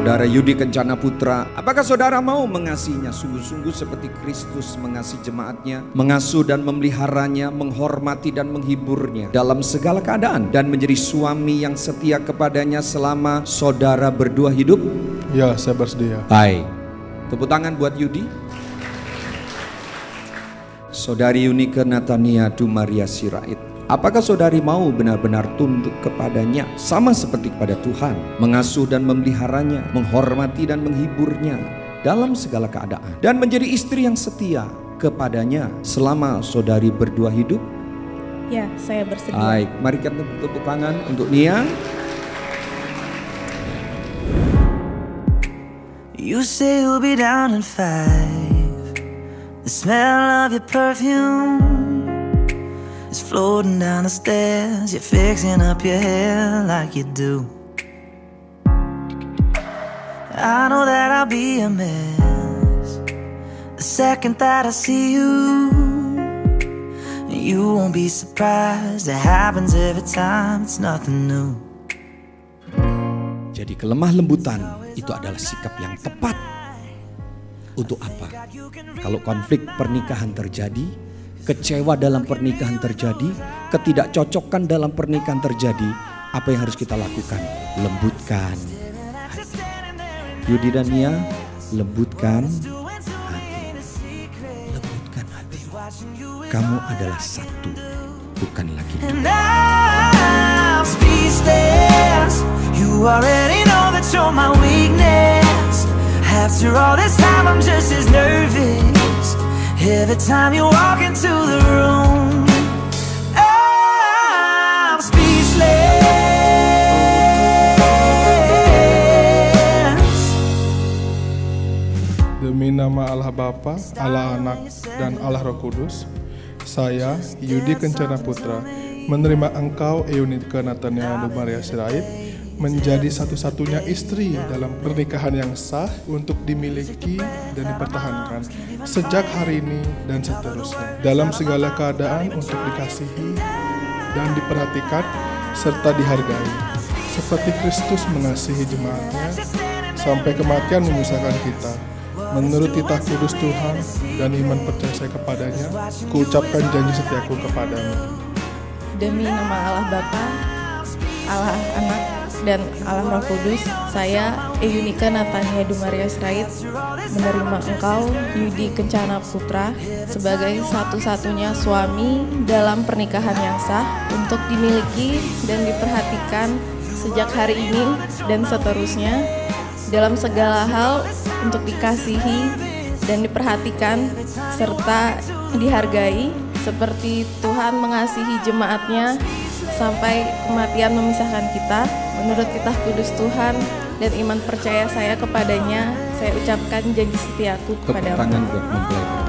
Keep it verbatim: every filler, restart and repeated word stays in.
Saudara Yudi Kencana Putra, apakah saudara mau mengasihinya sungguh-sungguh seperti Kristus mengasihi jemaatnya, mengasuh dan memeliharanya, menghormati dan menghiburnya dalam segala keadaan, dan menjadi suami yang setia kepadanya selama saudara berdua hidup? Ya, saya bersedia. Baik, tepuk tangan buat Yudi. Saudari Yunike Natania Dumaria Sirait, apakah saudari mau benar-benar tunduk kepadanya sama seperti kepada Tuhan, mengasuh dan memeliharanya, menghormati dan menghiburnya dalam segala keadaan, dan menjadi istri yang setia kepadanya selama saudari berdua hidup? Ya, saya bersedia. Baik, mari kita tepuk tangan untuk Nia. You say you'll be down in five. The smell of your perfume is floating down the stairs. You're fixing up your hair like you do. I know that I'll be a mess the second that I see you. You won't be surprised, it happens every time, it's nothing new. Jadi kelemah lembutan itu adalah sikap yang tepat. Untuk apa? Kalau konflik pernikahan terjadi, kecewa dalam pernikahan terjadi, ketidakcocokan dalam pernikahan terjadi, apa yang harus kita lakukan? Lembutkan hati. Yudi dan Nia, lembutkan hati. Lembutkan hati. Kamu adalah satu, bukan lagi dua. You already know that you're my weakness. After all this time I'm just as nervous every time you walk into the room. I'm speechless. Demi nama Allah Bapa, Allah Anak, dan Allah Roh Kudus, saya, Yudi Kencana Putra, menerima engkau, Yunike Natania Dumaria Sirait, menjadi satu-satunya istri dalam pernikahan yang sah untuk dimiliki dan dipertahankan sejak hari ini dan seterusnya, dalam segala keadaan untuk dikasihi dan diperhatikan serta dihargai, seperti Kristus mengasihi jemaatnya sampai kematian memisahkan kita. Menurut titah kudus Tuhan dan iman percaya saya kepadanya, kuucapkan janji setiaku kepadamu. Demi nama Allah Bapa, Allah Anak, dan Allah Roh Kudus, saya Yunike Natania Dumaria Sirait menerima engkau, Yudi Kencana Putra, sebagai satu-satunya suami dalam pernikahan yang sah untuk dimiliki dan diperhatikan sejak hari ini dan seterusnya, dalam segala hal untuk dikasihi dan diperhatikan serta dihargai seperti Tuhan mengasihi jemaatnya sampai kematian memisahkan kita. Menurut titah kudus Tuhan dan iman percaya saya kepadanya, saya ucapkan janji setiaku kepadamu. Tepuk tangan buat mempelai.